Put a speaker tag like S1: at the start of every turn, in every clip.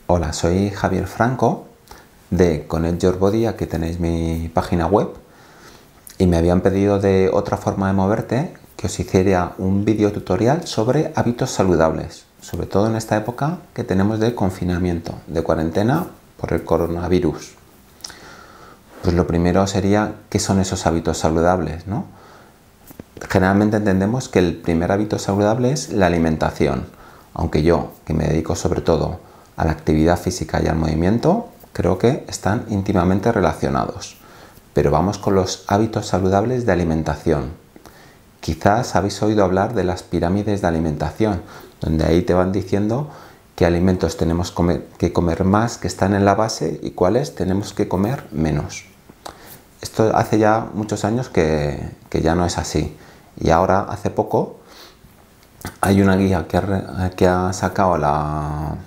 S1: Hola, soy Javier Franco de Connect Your Body, aquí tenéis mi página web y me habían pedido de otra forma de moverte que os hiciera un vídeo tutorial sobre hábitos saludables, sobre todo en esta época que tenemos de confinamiento, de cuarentena por el coronavirus. Pues lo primero sería, ¿qué son esos hábitos saludables, no? Generalmente entendemos que el primer hábito saludable es la alimentación, aunque yo, que me dedico sobre todo a la actividad física y al movimiento, creo que están íntimamente relacionados. Pero vamos con los hábitos saludables de alimentación. Quizás habéis oído hablar de las pirámides de alimentación, donde ahí te van diciendo qué alimentos tenemos que comer más, que están en la base, y cuáles tenemos que comer menos. Esto hace ya muchos años que ya no es así. Y ahora, hace poco, hay una guía que ha sacado la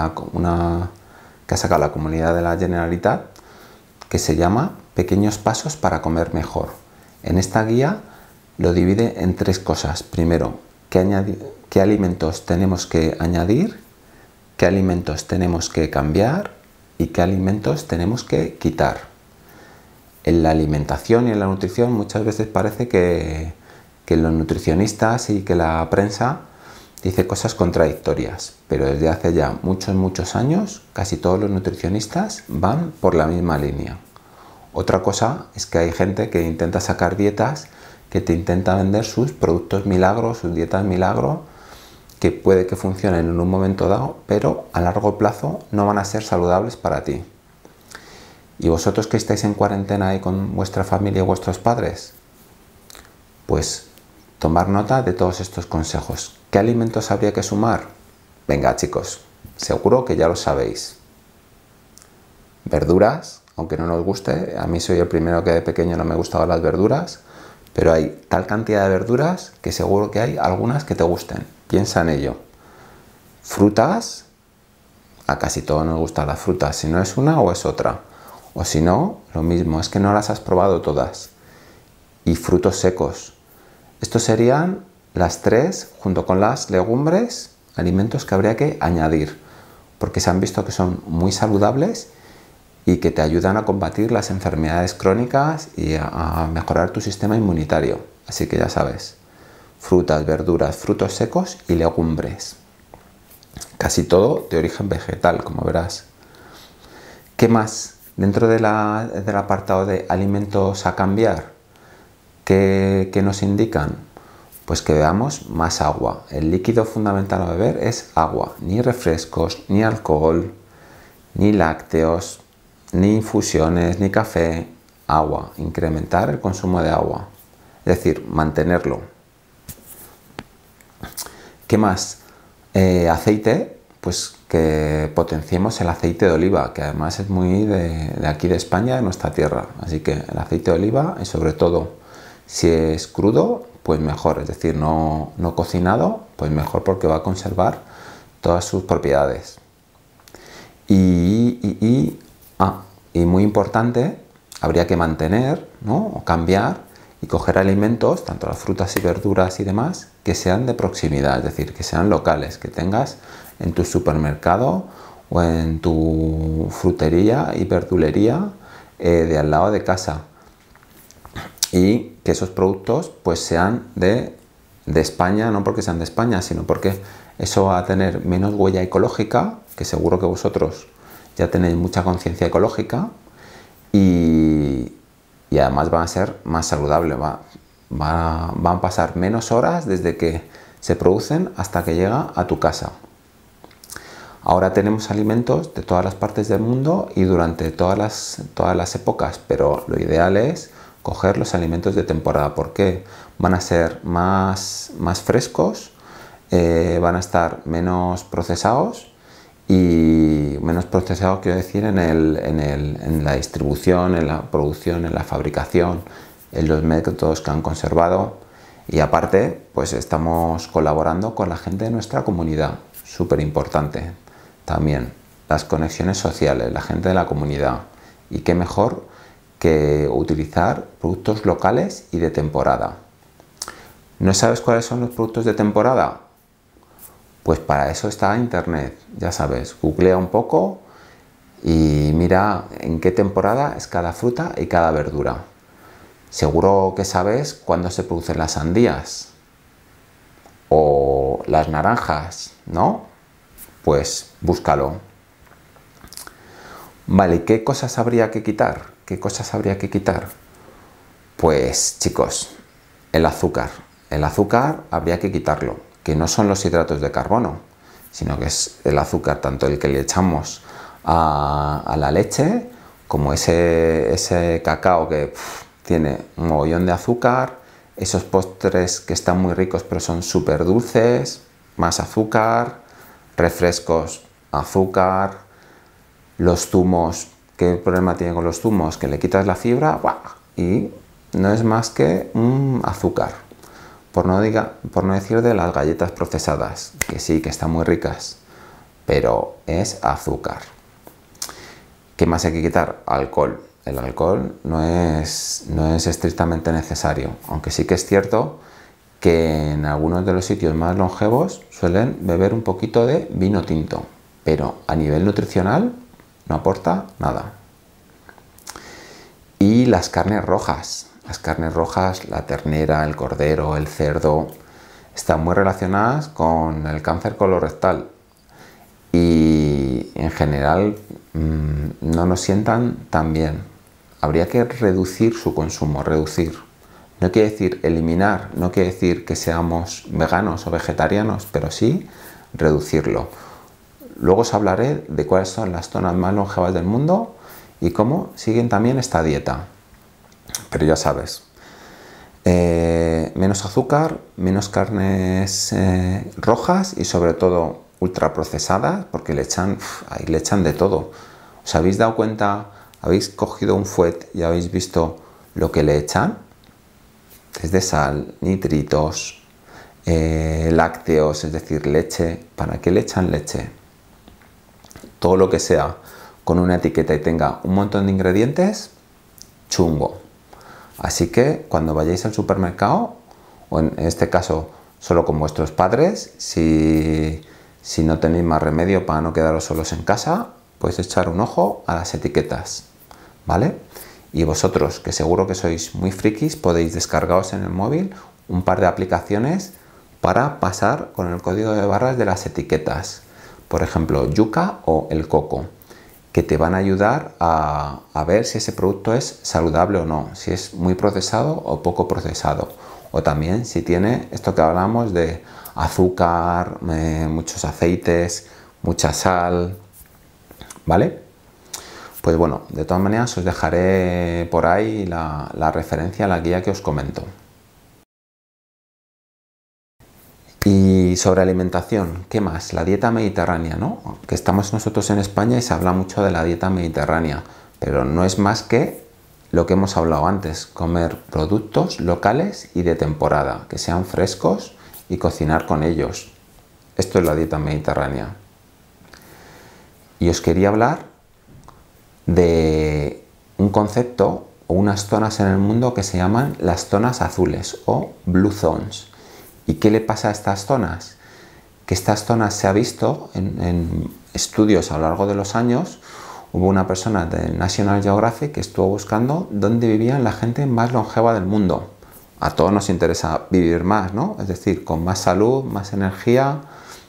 S1: Comunidad de la Generalitat, que se llama Pequeños pasos para comer mejor. En esta guía lo divide en tres cosas. Primero, qué alimentos tenemos que añadir, qué alimentos tenemos que cambiar y qué alimentos tenemos que quitar. En la alimentación y en la nutrición muchas veces parece que los nutricionistas y que la prensa dice cosas contradictorias, pero desde hace ya muchos años casi todos los nutricionistas van por la misma línea. Otra cosa es que hay gente que intenta sacar dietas, que te intenta vender sus productos milagros, sus dietas milagro, que puede que funcionen en un momento dado, pero a largo plazo no van a ser saludables para ti. ¿Y vosotros que estáis en cuarentena ahí con vuestra familia y vuestros padres? Pues tomar nota de todos estos consejos. ¿Qué alimentos habría que sumar? Venga, chicos, seguro que ya lo sabéis. Verduras, aunque no nos guste, a mí soy el primero que de pequeño no me gustaban las verduras, pero hay tal cantidad de verduras que seguro que hay algunas que te gusten. Piensa en ello. Frutas, a casi todos nos gustan las frutas, si no es una o es otra. O si no, lo mismo, es que no las has probado todas. Y frutos secos. Estos serían las tres, junto con las legumbres, alimentos que habría que añadir, porque se han visto que son muy saludables y que te ayudan a combatir las enfermedades crónicas y a mejorar tu sistema inmunitario. Así que ya sabes, frutas, verduras, frutos secos y legumbres. Casi todo de origen vegetal, como verás. ¿Qué más? Dentro del apartado de alimentos a cambiar, ¿qué nos indican? Pues que veamos más agua. El líquido fundamental a beber es agua. Ni refrescos, ni alcohol, ni lácteos, ni infusiones, ni café. Agua. Incrementar el consumo de agua. Es decir, mantenerlo. ¿Qué más? Aceite, pues que potenciemos el aceite de oliva, que además es muy de aquí de España, de nuestra tierra. Así que el aceite de oliva, y sobre todo si es crudo, pues mejor, es decir, no cocinado, pues mejor, porque va a conservar todas sus propiedades. Y muy importante, habría que mantener, ¿no? O cambiar y coger alimentos, tanto las frutas y verduras y demás, que sean de proximidad, es decir, que sean locales, que tengas en tu supermercado o en tu frutería y verdulería de al lado de casa. Y que esos productos pues sean de España, no porque sean de España, sino porque eso va a tener menos huella ecológica, que seguro que vosotros ya tenéis mucha conciencia ecológica, y además van a ser más saludables, van a pasar menos horas desde que se producen hasta que llega a tu casa. Ahora tenemos alimentos de todas las partes del mundo y durante todas las épocas, pero lo ideal es coger los alimentos de temporada, porque van a ser más frescos, van a estar menos procesados, y menos procesados quiero decir en la distribución, en la producción, en la fabricación, en los métodos que han conservado. Y aparte, pues estamos colaborando con la gente de nuestra comunidad, súper importante también, las conexiones sociales, la gente de la comunidad. Y qué mejor que utilizar productos locales y de temporada. ¿No sabes cuáles son los productos de temporada? Pues para eso está Internet, ya sabes, googlea un poco y mira en qué temporada es cada fruta y cada verdura. Seguro que sabes cuándo se producen las sandías o las naranjas, ¿no? Pues búscalo. Vale, ¿qué cosas habría que quitar? ¿Qué cosas habría que quitar? Pues chicos, el azúcar. El azúcar habría que quitarlo, que no son los hidratos de carbono, sino que es el azúcar, tanto el que le echamos a la leche, como ese cacao que tiene un mogollón de azúcar, esos postres que están muy ricos pero son súper dulces, más azúcar, refrescos, azúcar, los zumos. ¿Qué problema tiene con los zumos? Que le quitas la fibra ¡buah! Y no es más que un azúcar. Por no decir de las galletas procesadas, que sí, que están muy ricas, pero es azúcar. ¿Qué más hay que quitar? Alcohol. El alcohol no es estrictamente necesario, aunque sí que es cierto que en algunos de los sitios más longevos suelen beber un poquito de vino tinto, pero a nivel nutricional no aporta nada. Y las carnes rojas. Las carnes rojas, la ternera, el cordero, el cerdo, están muy relacionadas con el cáncer colorectal y en general no nos sientan tan bien. Habría que reducir su consumo, reducir. No quiere decir eliminar, no quiere decir que seamos veganos o vegetarianos, pero sí reducirlo. Luego os hablaré de cuáles son las zonas más longevas del mundo y cómo siguen también esta dieta. Pero ya sabes, menos azúcar, menos carnes rojas y sobre todo ultraprocesadas, porque le echan de todo. ¿Os habéis dado cuenta? ¿Habéis cogido un fuet y habéis visto lo que le echan? Desde sal, nitritos, lácteos, es decir, leche. ¿Para qué le echan leche? Todo lo que sea con una etiqueta y tenga un montón de ingredientes, chungo. Así que cuando vayáis al supermercado, o en este caso solo con vuestros padres, si no tenéis más remedio para no quedaros solos en casa, podéis echar un ojo a las etiquetas, ¿vale? Y vosotros, que seguro que sois muy frikis, podéis descargaros en el móvil un par de aplicaciones para pasar con el código de barras de las etiquetas. Por ejemplo, yuca o el coco, que te van a ayudar a ver si ese producto es saludable o no, si es muy procesado o poco procesado, o también si tiene esto que hablamos de azúcar, muchos aceites, mucha sal, ¿vale? Pues bueno, de todas maneras os dejaré por ahí la referencia, la guía que os comento. Y sobre alimentación, ¿qué más? La dieta mediterránea, ¿no? Que estamos nosotros en España y se habla mucho de la dieta mediterránea, pero no es más que lo que hemos hablado antes, comer productos locales y de temporada, que sean frescos y cocinar con ellos. Esto es la dieta mediterránea. Y os quería hablar de un concepto o unas zonas en el mundo que se llaman las zonas azules o Blue Zones. ¿Y qué le pasa a estas zonas? Que estas zonas se ha visto en estudios a lo largo de los años. Hubo una persona de National Geographic que estuvo buscando dónde vivían la gente más longeva del mundo. A todos nos interesa vivir más, ¿no? Es decir, con más salud, más energía.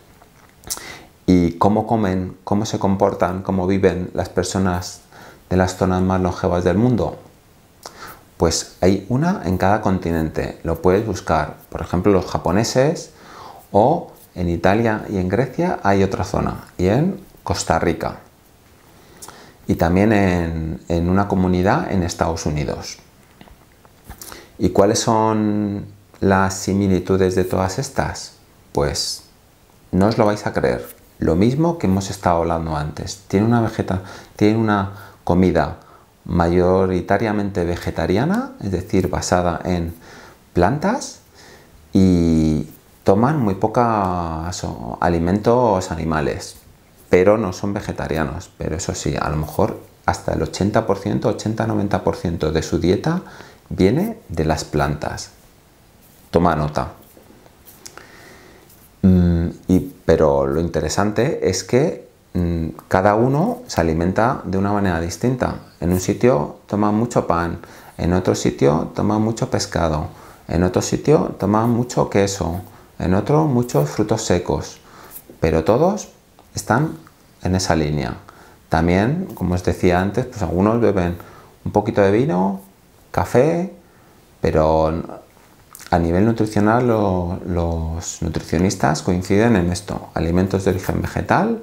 S1: ¿Y cómo comen, cómo se comportan, cómo viven las personas de las zonas más longevas del mundo? Pues hay una en cada continente, lo puedes buscar. Por ejemplo, los japoneses, o en Italia y en Grecia hay otra zona, y en Costa Rica. Y también en una comunidad en Estados Unidos. ¿Y cuáles son las similitudes de todas estas? Pues no os lo vais a creer. Lo mismo que hemos estado hablando antes. Tiene una comida mayoritariamente vegetariana, es decir, basada en plantas, y toman muy pocos alimentos animales, pero no son vegetarianos. Pero eso sí, a lo mejor hasta el 80%, 80-90% de su dieta viene de las plantas. Toma nota. Y Pero lo interesante es que cada uno se alimenta de una manera distinta. En un sitio toman mucho pan, en otro sitio toman mucho pescado, en otro sitio toman mucho queso, en otro muchos frutos secos, pero todos están en esa línea. También, como os decía antes, pues algunos beben un poquito de vino, café, pero a nivel nutricional los nutricionistas coinciden en esto: alimentos de origen vegetal,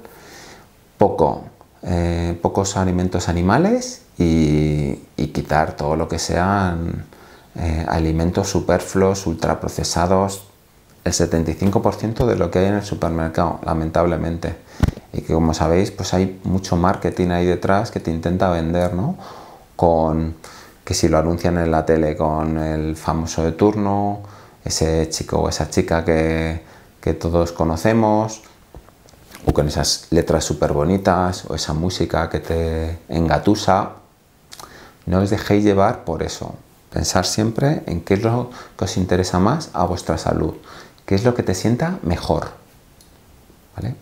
S1: pocos alimentos animales y quitar todo lo que sean alimentos superfluos, ultraprocesados, el 75% de lo que hay en el supermercado, lamentablemente. Y que, como sabéis, pues hay mucho marketing ahí detrás que te intenta vender, ¿no? Que si lo anuncian en la tele con el famoso de turno, ese chico o esa chica que todos conocemos, o con esas letras súper bonitas, o esa música que te engatusa, no os dejéis llevar por eso. Pensar siempre en qué es lo que os interesa más a vuestra salud, qué es lo que te sienta mejor, ¿vale?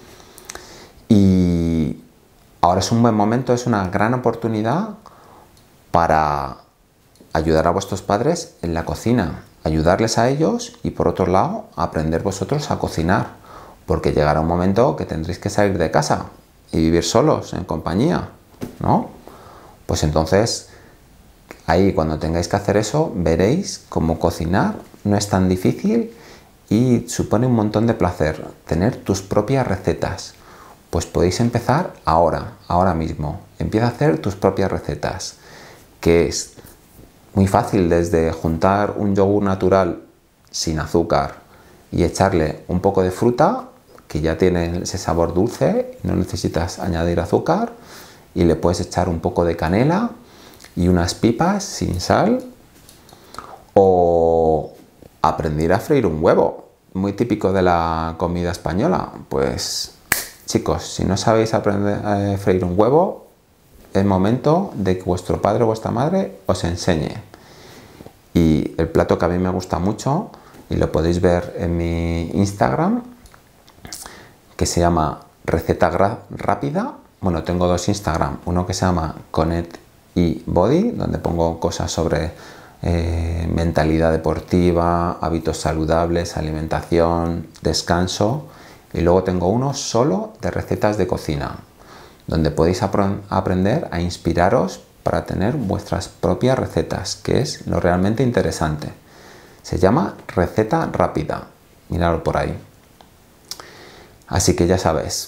S1: Y ahora es un buen momento, es una gran oportunidad para ayudar a vuestros padres en la cocina, ayudarles a ellos y, por otro lado, aprender vosotros a cocinar, porque llegará un momento que tendréis que salir de casa y vivir solos, en compañía, ¿no? Pues entonces, ahí cuando tengáis que hacer eso, veréis cómo cocinar no es tan difícil y supone un montón de placer. Tener tus propias recetas. Pues podéis empezar ahora mismo. Empieza a hacer tus propias recetas, que es muy fácil, desde juntar un yogur natural sin azúcar y echarle un poco de fruta, que ya tiene ese sabor dulce, no necesitas añadir azúcar, y le puedes echar un poco de canela y unas pipas sin sal, o aprender a freír un huevo, muy típico de la comida española. Pues chicos, si no sabéis aprender a freír un huevo, es momento de que vuestro padre o vuestra madre os enseñe. Y el plato que a mí me gusta mucho, y lo podéis ver en mi Instagram, que se llama Receta Rápida. Bueno, tengo dos Instagram, uno que se llama Connect y Body, donde pongo cosas sobre mentalidad deportiva, hábitos saludables, alimentación, descanso, y luego tengo uno solo de recetas de cocina, donde podéis aprender a inspiraros para tener vuestras propias recetas, que es lo realmente interesante. Se llama Receta Rápida, miradlo por ahí. Así que ya sabes,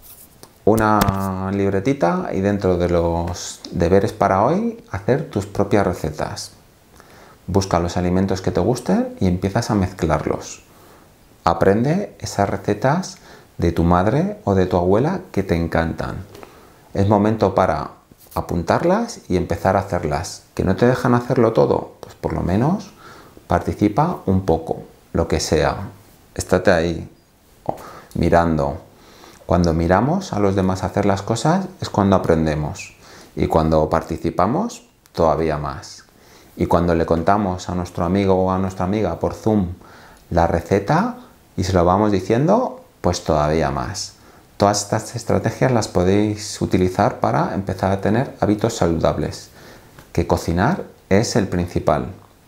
S1: una libretita y dentro de los deberes para hoy, hacer tus propias recetas. Busca los alimentos que te gusten y empiezas a mezclarlos. Aprende esas recetas de tu madre o de tu abuela que te encantan. Es momento para apuntarlas y empezar a hacerlas. ¿Que no te dejan hacerlo todo? Pues por lo menos participa un poco, lo que sea. Estate ahí mirando. Cuando miramos a los demás hacer las cosas es cuando aprendemos, y cuando participamos todavía más. Y cuando le contamos a nuestro amigo o a nuestra amiga por Zoom la receta y se lo vamos diciendo, pues todavía más. Todas estas estrategias las podéis utilizar para empezar a tener hábitos saludables, que cocinar es el principal.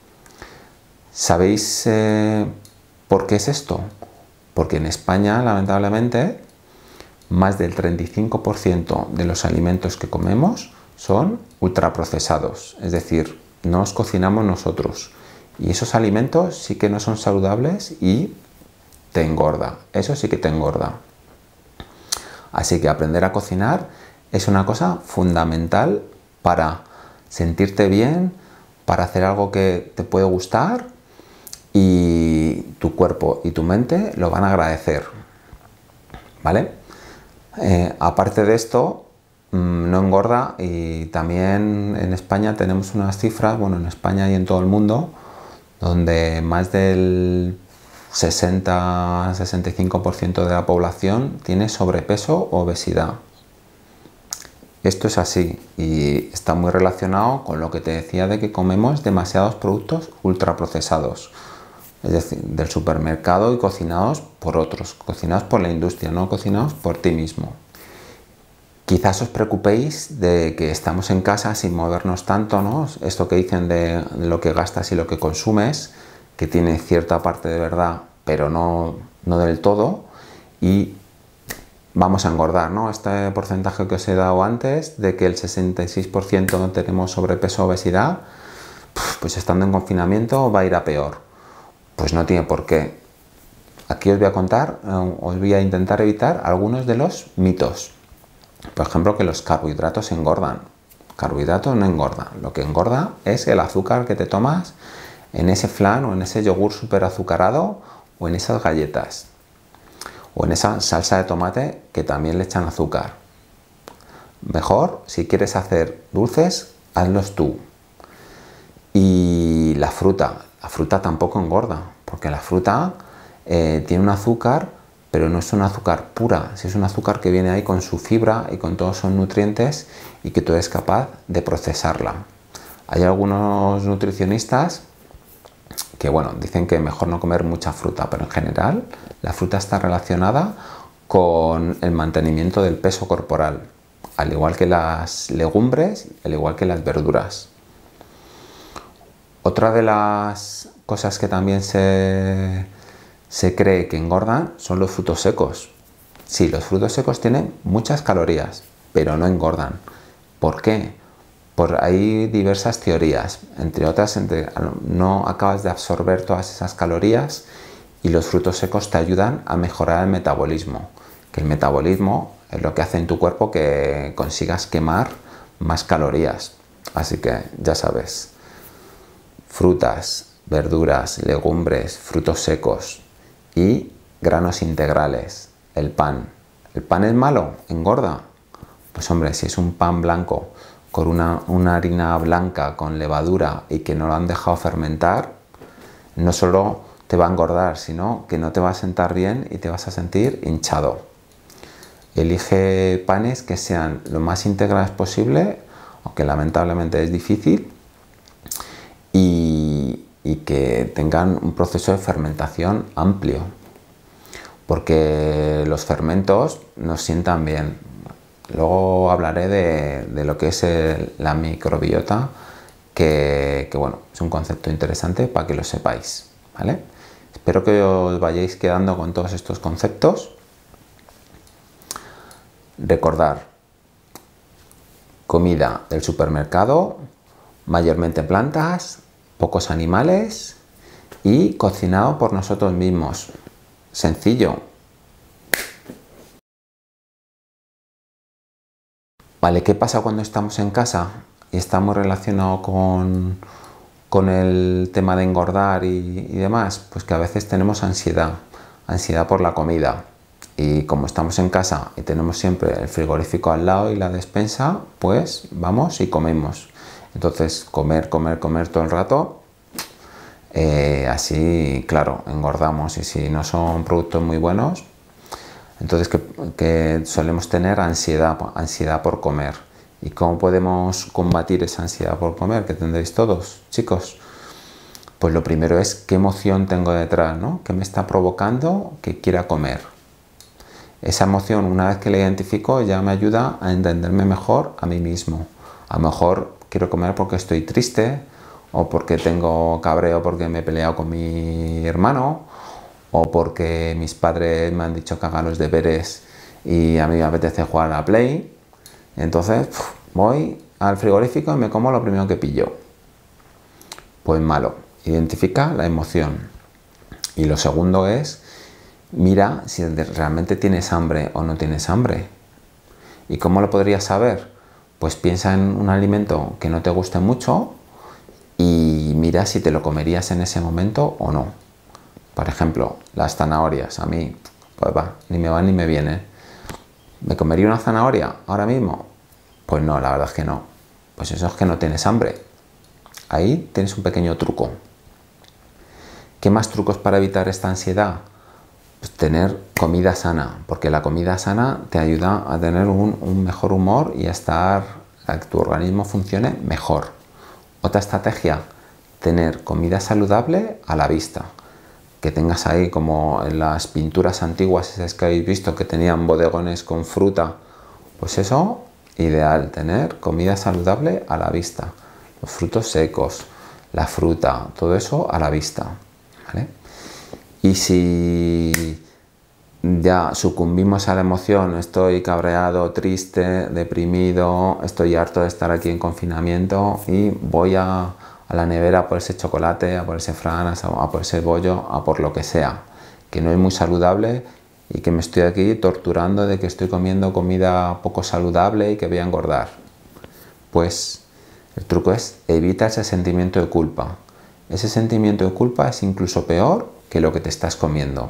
S1: ¿Sabéis por qué es esto? Porque en España, lamentablemente, más del 35% de los alimentos que comemos son ultraprocesados, es decir, no los cocinamos nosotros. Y esos alimentos sí que no son saludables y te engorda. Eso sí que te engorda. Así que aprender a cocinar es una cosa fundamental para sentirte bien, para hacer algo que te puede gustar, y tu cuerpo y tu mente lo van a agradecer, ¿vale? Aparte de esto, no engorda, y también en España tenemos unas cifras, bueno, en España y en todo el mundo, donde más del 60-65% de la población tiene sobrepeso o obesidad. Esto es así y está muy relacionado con lo que te decía de que comemos demasiados productos ultraprocesados. es decir, del supermercado y cocinados por otros, cocinados por la industria, no cocinados por ti mismo. Quizás os preocupéis de que estamos en casa sin movernos tanto, ¿no? Esto que dicen de lo que gastas y lo que consumes, que tiene cierta parte de verdad, pero no del todo, y vamos a engordar, ¿no? Este porcentaje que os he dado antes, de que el 66% no tenemos sobrepeso o obesidad, pues estando en confinamiento va a ir a peor. Pues no tiene por qué. Aquí os voy a contar, os voy a intentar evitar algunos de los mitos. Por ejemplo, que los carbohidratos engordan. Carbohidratos no engordan. Lo que engorda es el azúcar que te tomas en ese flan o en ese yogur súper azucarado o en esas galletas. O en esa salsa de tomate que también le echan azúcar. Mejor, si quieres hacer dulces, hazlos tú. Y la fruta tampoco engorda, porque la fruta tiene un azúcar, pero no es un azúcar pura, si es un azúcar que viene ahí con su fibra y con todos sus nutrientes y que tú eres capaz de procesarla. Hay algunos nutricionistas que, bueno, dicen que mejor no comer mucha fruta, pero en general la fruta está relacionada con el mantenimiento del peso corporal, al igual que las legumbres, al igual que las verduras. Otra de las cosas que también se cree que engordan son los frutos secos. Sí, los frutos secos tienen muchas calorías, pero no engordan. ¿Por qué? Hay diversas teorías, entre otras, no acabas de absorber todas esas calorías y los frutos secos te ayudan a mejorar el metabolismo, que el metabolismo es lo que hace en tu cuerpo que consigas quemar más calorías. Así que ya sabes, frutas, verduras, legumbres, frutos secos y granos integrales. El pan. ¿El pan es malo? ¿Engorda? Pues hombre, si es un pan blanco con una harina blanca con levadura y que no lo han dejado fermentar, no solo te va a engordar, sino que no te va a sentar bien y te vas a sentir hinchado. Elige panes que sean lo más integrales posible, aunque lamentablemente es difícil, y que tengan un proceso de fermentación amplio, porque los fermentos nos sientan bien. Luego hablaré de lo que es la microbiota, que bueno, es un concepto interesante para que lo sepáis, ¿vale? Espero que os vayáis quedando con todos estos conceptos. Recordar, comida del supermercado, mayormente plantas, pocos animales y cocinado por nosotros mismos. Sencillo. Vale, ¿qué pasa cuando estamos en casa y estamos relacionados con el tema de engordar y demás? Pues que a veces tenemos ansiedad por la comida. Y como estamos en casa y tenemos siempre el frigorífico al lado y la despensa, pues vamos y comemos. Entonces, comer todo el rato, así, claro, engordamos. Y si no son productos muy buenos, entonces que solemos tener ansiedad por comer. ¿Y cómo podemos combatir esa ansiedad por comer que tendréis todos, chicos? Pues lo primero es qué emoción tengo detrás, ¿no? ¿Qué me está provocando que quiera comer? Esa emoción, una vez que la identifico, ya me ayuda a entenderme mejor a mí mismo. A lo mejor quiero comer porque estoy triste, o porque tengo cabreo porque me he peleado con mi hermano, o porque mis padres me han dicho que haga los deberes y a mí me apetece jugar a la Play. Entonces voy al frigorífico y me como lo primero que pillo. Pues malo. Identifica la emoción. Y lo segundo es, mira si realmente tienes hambre o no tienes hambre. ¿Y cómo lo podrías saber? Pues piensa en un alimento que no te guste mucho y mira si te lo comerías en ese momento o no. Por ejemplo, las zanahorias. A mí, pues va, ni me van ni me vienen. ¿Me comería una zanahoria ahora mismo? Pues no, la verdad es que no. Pues eso es que no tienes hambre. Ahí tienes un pequeño truco. ¿Qué más trucos para evitar esta ansiedad? Pues tener comida sana, porque la comida sana te ayuda a tener un mejor humor y a que tu organismo funcione mejor. Otra estrategia, tener comida saludable a la vista. que tengas ahí como en las pinturas antiguas esas que habéis visto que tenían bodegones con fruta, pues eso, ideal, tener comida saludable a la vista, los frutos secos, la fruta, todo eso a la vista, ¿vale? Y si ya sucumbimos a la emoción, estoy cabreado, triste, deprimido, estoy harto de estar aquí en confinamiento y voy a la nevera a por ese chocolate, a por ese fran, a por ese bollo, a por lo que sea, que no es muy saludable y que me estoy aquí torturando de que estoy comiendo comida poco saludable y que voy a engordar. Pues el truco es evita ese sentimiento de culpa. Ese sentimiento de culpa es incluso peor que lo que te estás comiendo,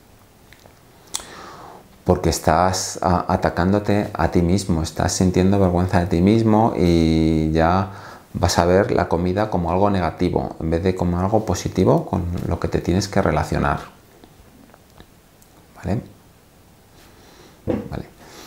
S1: porque estás atacándote a ti mismo, estás sintiendo vergüenza de ti mismo y ya vas a ver la comida como algo negativo en vez de como algo positivo con lo que te tienes que relacionar. ¿Vale? Vale.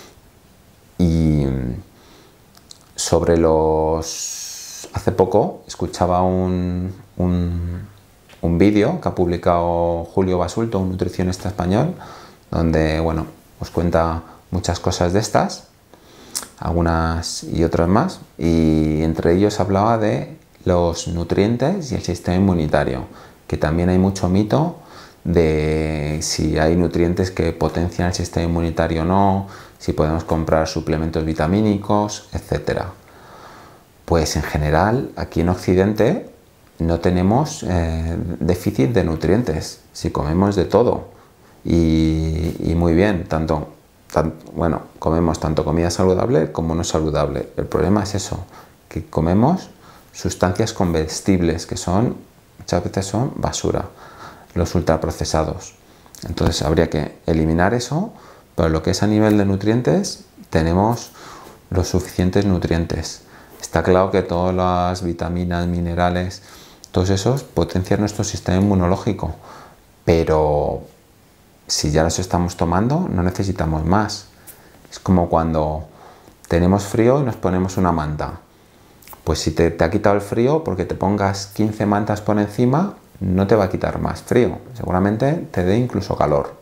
S1: Y sobre los... Hace poco escuchaba un vídeo que ha publicado Julio Basulto, un nutricionista español, donde, bueno, os cuenta muchas cosas de estas, algunas y otras más, y entre ellos hablaba de los nutrientes y el sistema inmunitario, que también hay mucho mito de si hay nutrientes que potencian el sistema inmunitario o no, si podemos comprar suplementos vitamínicos, etcétera. Pues en general, aquí en Occidente no tenemos déficit de nutrientes, si comemos de todo y muy bien, bueno, comemos tanto comida saludable como no saludable. El problema es eso, que comemos sustancias comestibles que muchas veces son basura, los ultraprocesados. Entonces habría que eliminar eso, pero lo que es a nivel de nutrientes tenemos los suficientes nutrientes. Está claro que todas las vitaminas, minerales, todos esos potencian nuestro sistema inmunológico, pero si ya los estamos tomando no necesitamos más. Es como cuando tenemos frío y nos ponemos una manta. Pues si te ha quitado el frío, porque te pongas 15 mantas por encima, no te va a quitar más frío, seguramente te dé incluso calor.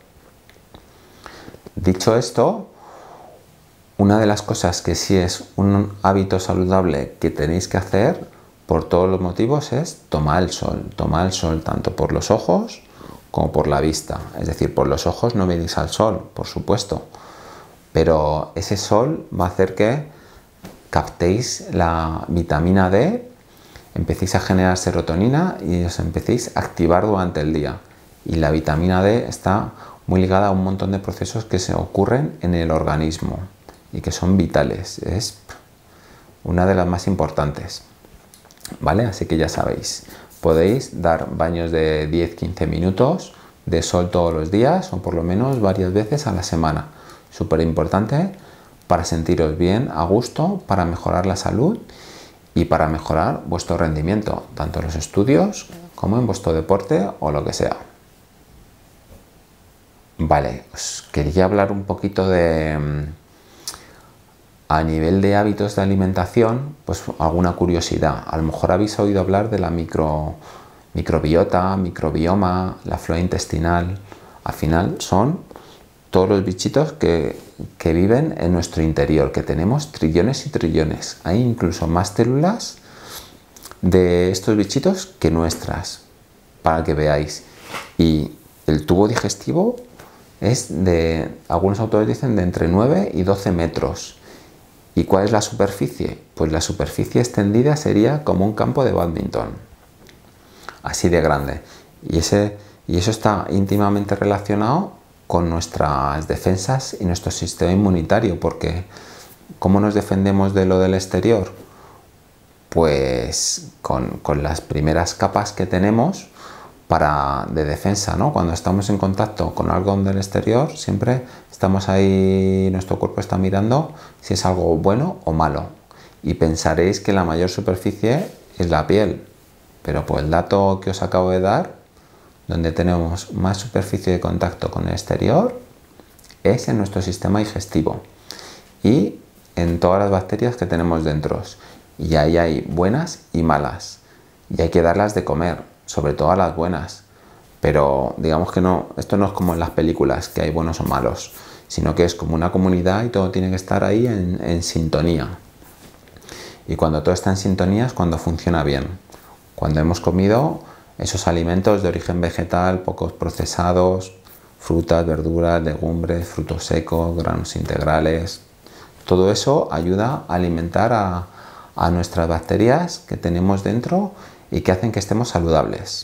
S1: Dicho esto, una de las cosas que sí es un hábito saludable que tenéis que hacer por todos los motivos es tomar el sol tanto por los ojos como por la vista. Es decir, por los ojos no veréis al sol, por supuesto, pero ese sol va a hacer que captéis la vitamina D, empecéis a generar serotonina y os empecéis a activar durante el día. Y la vitamina D está muy ligada a un montón de procesos que se ocurren en el organismo y que son vitales. Es una de las más importantes. ¿Vale? Así que ya sabéis, podéis dar baños de 10-15 minutos de sol todos los días o por lo menos varias veces a la semana. Súper importante para sentiros bien, a gusto, para mejorar la salud y para mejorar vuestro rendimiento, tanto en los estudios como en vuestro deporte o lo que sea. Vale, os quería hablar un poquito de... A nivel de hábitos de alimentación, pues alguna curiosidad. A lo mejor habéis oído hablar de la microbiota, microbioma, la flora intestinal. Al final son todos los bichitos que viven en nuestro interior, que tenemos trillones y trillones. Hay incluso más células de estos bichitos que nuestras, para que veáis. Y el tubo digestivo es algunos autores dicen, de entre 9 y 12 metros. ¿Y cuál es la superficie? Pues la superficie extendida sería como un campo de bádminton, así de grande. Y eso está íntimamente relacionado con nuestras defensas y nuestro sistema inmunitario, porque ¿cómo nos defendemos de lo del exterior? Pues con las primeras capas que tenemos de defensa, ¿no? Cuando estamos en contacto con algo del exterior, siempre estamos ahí, nuestro cuerpo está mirando si es algo bueno o malo. Y pensaréis que la mayor superficie es la piel, pero pues el dato que os acabo de dar, donde tenemos más superficie de contacto con el exterior, es en nuestro sistema digestivo y en todas las bacterias que tenemos dentro. Y ahí hay buenas y malas, y hay que darlas de comer, sobre todo a las buenas, Pero digamos que no, esto no es como en las películas, que hay buenos o malos, sino que es como una comunidad y todo tiene que estar ahí en sintonía. Y cuando todo está en sintonía es cuando funciona bien. Cuando hemos comido esos alimentos de origen vegetal, pocos procesados, frutas, verduras, legumbres, frutos secos, granos integrales, todo eso ayuda a alimentar a nuestras bacterias que tenemos dentro y que hacen que estemos saludables.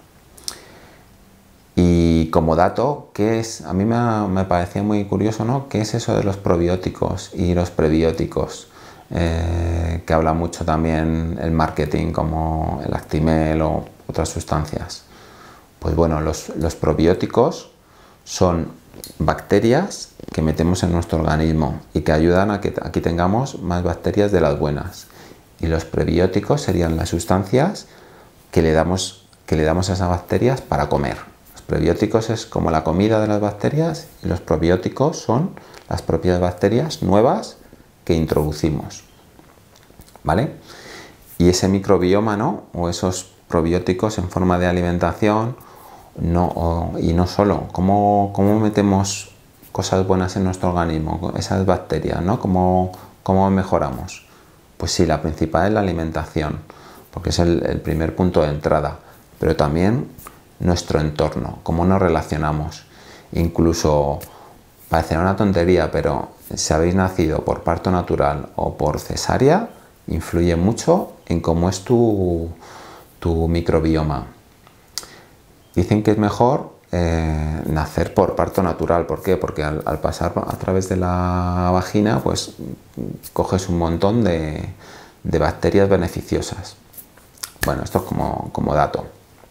S1: Y como dato, a mí me parecía muy curioso, ¿no? ¿Qué es eso de los probióticos y los prebióticos? Que habla mucho también el marketing, como el Actimel o otras sustancias. Pues bueno, los probióticos son bacterias que metemos en nuestro organismo y que ayudan a que aquí tengamos más bacterias de las buenas. Y los prebióticos serían las sustancias que le damos a esas bacterias para comer. Los prebióticos es como la comida de las bacterias y los probióticos son las propias bacterias nuevas que introducimos, ¿vale? Y ese microbioma, ¿no? O esos probióticos en forma de alimentación, y no solo, ¿cómo metemos cosas buenas en nuestro organismo? Esas bacterias, ¿no? ¿Cómo mejoramos? Pues sí, la principal es la alimentación, porque es el primer punto de entrada, pero también nuestro entorno, cómo nos relacionamos. Incluso, parecerá una tontería, pero si habéis nacido por parto natural o por cesárea, influye mucho en cómo es tu microbioma. Dicen que es mejor nacer por parto natural. ¿Por qué? Porque al pasar a través de la vagina, pues coges un montón de bacterias beneficiosas. Bueno, esto es como dato.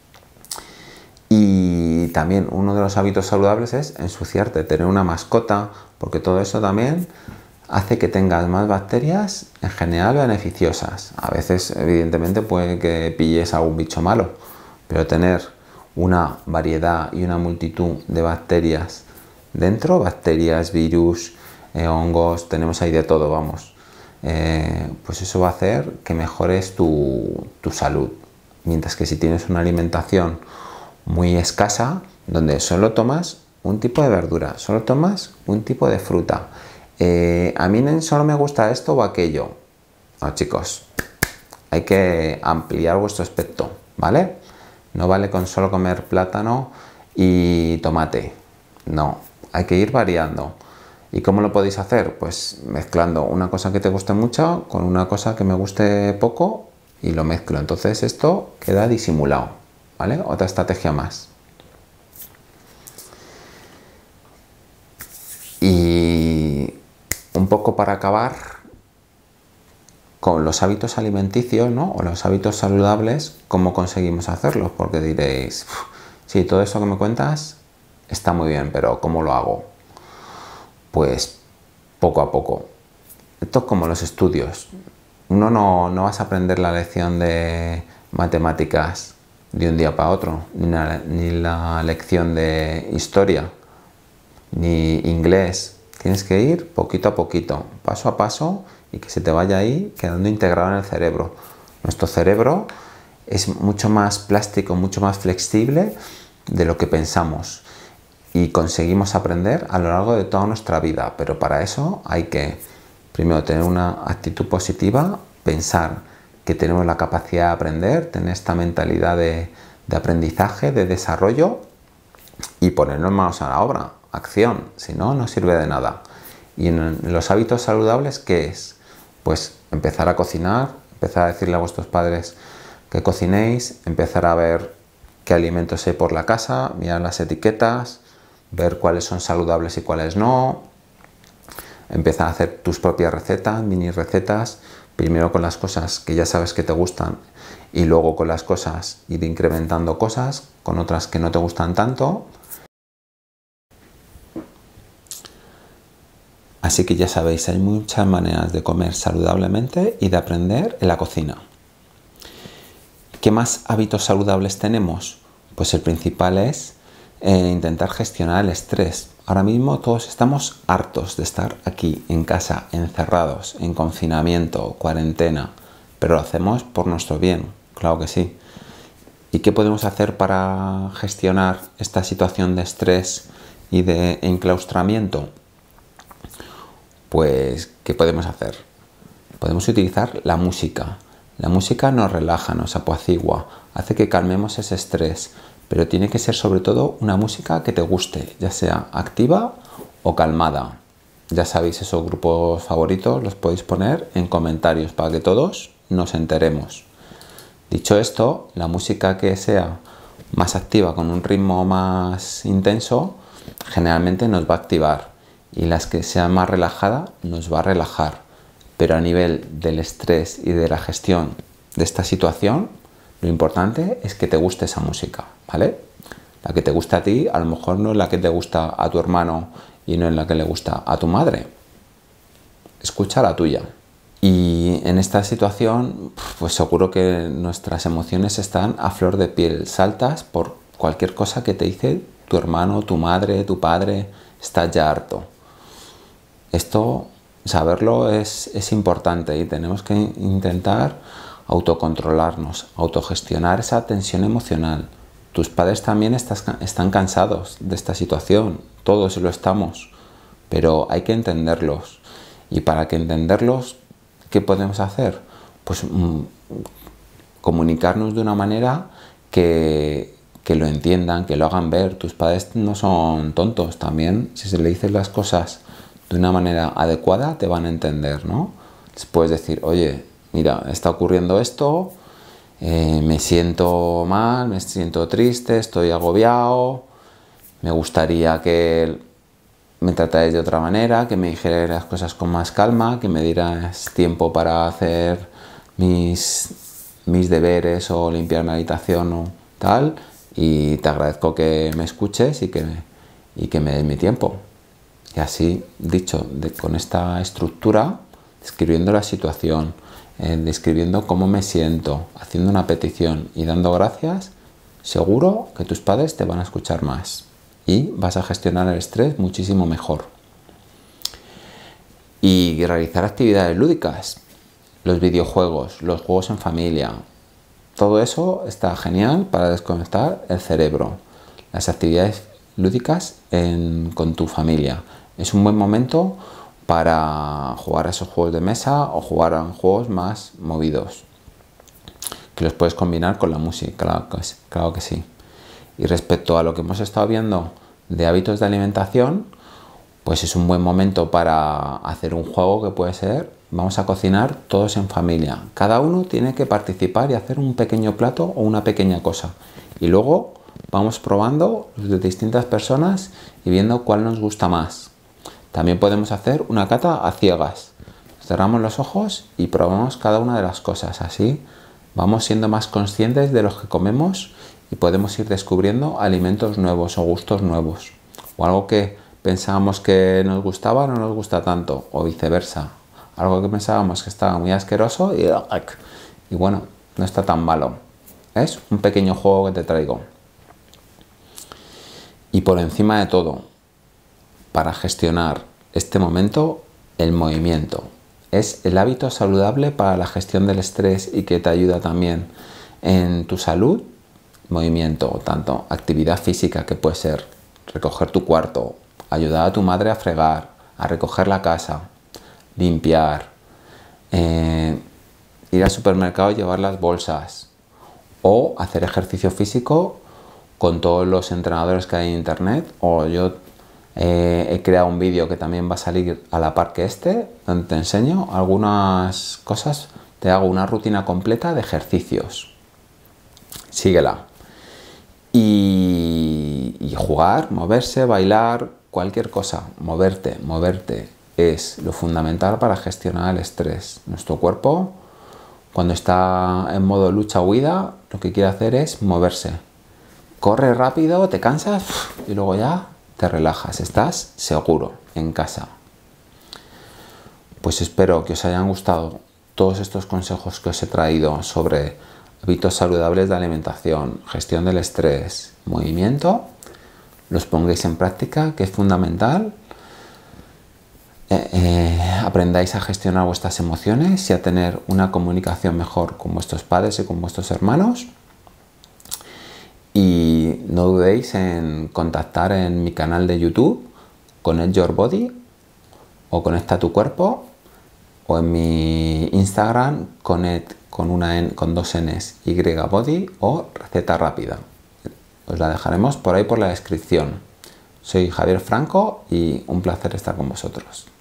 S1: Y también uno de los hábitos saludables es ensuciarte, tener una mascota, porque todo eso también hace que tengas más bacterias en general beneficiosas. A veces, evidentemente, puede que pilles algún bicho malo, pero tener una variedad y una multitud de bacterias dentro, bacterias, virus, hongos, tenemos ahí de todo, vamos. Pues eso va a hacer que mejores tu salud. Mientras que si tienes una alimentación muy escasa, donde solo tomas un tipo de verdura, solo tomas un tipo de fruta, a mí solo me gusta esto o aquello. No, chicos, hay que ampliar vuestro espectro, ¿vale? No vale con solo comer plátano y tomate. No, hay que ir variando. ¿Y cómo lo podéis hacer? Pues mezclando una cosa que te guste mucho con una cosa que me guste poco y lo mezclo. Entonces esto queda disimulado, ¿vale? Otra estrategia más. Y un poco para acabar con los hábitos alimenticios, ¿no? O los hábitos saludables, ¿cómo conseguimos hacerlos? Porque diréis, sí, todo eso que me cuentas está muy bien, pero ¿cómo lo hago? Pues poco a poco. Esto es como los estudios. Uno no vas a aprender la lección de matemáticas de un día para otro, ni la lección de historia, ni inglés. Tienes que ir poquito a poquito, paso a paso, y que se te vaya ahí quedando integrado en el cerebro. Nuestro cerebro es mucho más plástico, mucho más flexible de lo que pensamos y conseguimos aprender a lo largo de toda nuestra vida, pero para eso hay que primero tener una actitud positiva, pensar que tenemos la capacidad de aprender, tener esta mentalidad de aprendizaje, de desarrollo y ponernos manos a la obra, acción, si no, no sirve de nada. Y en los hábitos saludables, ¿qué es? Pues empezar a cocinar, empezar a decirle a vuestros padres que cocinéis, empezar a ver qué alimentos hay por la casa, mirar las etiquetas, ver cuáles son saludables y cuáles no, empezar a hacer tus propias recetas, mini recetas, primero con las cosas que ya sabes que te gustan y luego con las cosas ir incrementando cosas, con otras que no te gustan tanto. Así que ya sabéis, hay muchas maneras de comer saludablemente y de aprender en la cocina. ¿Qué más hábitos saludables tenemos? Pues el principal es intentar gestionar el estrés. Ahora mismo todos estamos hartos de estar aquí en casa, encerrados, en confinamiento, cuarentena, pero lo hacemos por nuestro bien, claro que sí. ¿Y qué podemos hacer para gestionar esta situación de estrés y de enclaustramiento? Pues, ¿qué podemos hacer? Podemos utilizar la música. La música nos relaja, nos apacigua, hace que calmemos ese estrés, pero tiene que ser sobre todo una música que te guste, ya sea activa o calmada. Ya sabéis, esos grupos favoritos los podéis poner en comentarios para que todos nos enteremos. Dicho esto, la música que sea más activa, con un ritmo más intenso, generalmente nos va a activar, y las que sean más relajada nos va a relajar. Pero a nivel del estrés y de la gestión de esta situación, lo importante es que te guste esa música, ¿vale? La que te gusta a ti, a lo mejor no es la que te gusta a tu hermano y no es la que le gusta a tu madre. Escucha la tuya. Y en esta situación, pues seguro que nuestras emociones están a flor de piel, saltas por cualquier cosa que te dice tu hermano, tu madre, tu padre, estás ya harto. Esto, saberlo es importante, y tenemos que intentar autocontrolarnos, autogestionar esa tensión emocional. Tus padres también están cansados de esta situación, todos lo estamos, pero hay que entenderlos. Y para que entenderlos, ¿qué podemos hacer? Pues comunicarnos de una manera que lo entiendan, que lo hagan ver. Tus padres no son tontos, también si se le dicen las cosas de una manera adecuada te van a entender, ¿no? Les puedes decir, oye, mira, está ocurriendo esto, me siento mal, me siento triste, estoy agobiado, me gustaría que me tratáis de otra manera, que me dijerais las cosas con más calma, que me dieras tiempo para hacer mis deberes o limpiar la habitación o tal, y te agradezco que me escuches y que me des mi tiempo. Y así, dicho, con esta estructura, describiendo la situación, describiendo cómo me siento, haciendo una petición y dando gracias, seguro que tus padres te van a escuchar más y vas a gestionar el estrés muchísimo mejor. Y realizar actividades lúdicas, los videojuegos, los juegos en familia, todo eso está genial para desconectar el cerebro. Las actividades lúdicas con tu familia es un buen momento para jugar a esos juegos de mesa o jugar a juegos más movidos, que los puedes combinar con la música, claro que sí. Y respecto a lo que hemos estado viendo de hábitos de alimentación, pues es un buen momento para hacer un juego que puede ser, vamos a cocinar todos en familia. Cada uno tiene que participar y hacer un pequeño plato o una pequeña cosa. Y luego vamos probando de distintas personas y viendo cuál nos gusta más. También podemos hacer una cata a ciegas. Cerramos los ojos y probamos cada una de las cosas. Así vamos siendo más conscientes de lo que comemos y podemos ir descubriendo alimentos nuevos o gustos nuevos. O algo que pensábamos que nos gustaba no nos gusta tanto, o viceversa. Algo que pensábamos que estaba muy asqueroso y bueno, no está tan malo. Es un pequeño juego que te traigo. Y por encima de todo, para gestionar este momento, el movimiento. Es el hábito saludable para la gestión del estrés y que te ayuda también en tu salud. Movimiento, tanto actividad física, que puede ser recoger tu cuarto, ayudar a tu madre a fregar, a recoger la casa, limpiar, ir al supermercado y llevar las bolsas, o hacer ejercicio físico con todos los entrenadores que hay en internet, o yo he creado un vídeo que también va a salir a la par que donde te enseño algunas cosas, te hago una rutina completa de ejercicios. Síguela. Y jugar, moverse, bailar, cualquier cosa, moverte es lo fundamental para gestionar el estrés. Nuestro cuerpo, cuando está en modo lucha-huida, lo que quiere hacer es moverse. Corre rápido, te cansas y luego ya te relajas, estás seguro en casa. Pues espero que os hayan gustado todos estos consejos que os he traído sobre hábitos saludables de alimentación, gestión del estrés, movimiento. Los pongáis en práctica, que es fundamental. Aprendáis a gestionar vuestras emociones y a tener una comunicación mejor con vuestros padres y con vuestros hermanos. Y no dudéis en contactar en mi canal de YouTube, Connect Your Body, o Conecta tu Cuerpo, o en mi Instagram, Connect con dos Ns, Y Body, o Receta Rápida. Os la dejaremos por ahí por la descripción. Soy Javier Franco y un placer estar con vosotros.